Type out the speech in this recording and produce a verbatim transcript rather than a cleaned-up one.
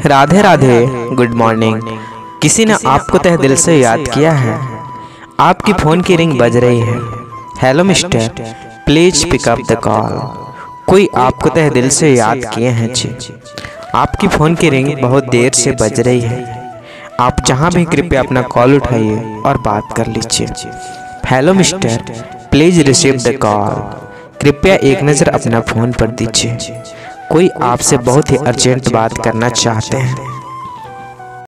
Radhe Radhe, good morning. किसी ने आपको तहे दिल से याद किया है। आपकी फ़ोन की रिंग बज रही है। Hello mister, please pick up the call. कोई आपको तहे दिल से याद किए हैं जी। आपकी फ़ोन की रिंग बहुत देर से बज रही है। आप जहां भी कृपया अपना कॉल उठाइए और बात कर लीजिए। Hello mister, please receive the call. कृपया एक नज़र अपना फ़ोन पर दीजिए। कोई आपसे बहुत ही अर्जेंट बात करना चाहते हैं।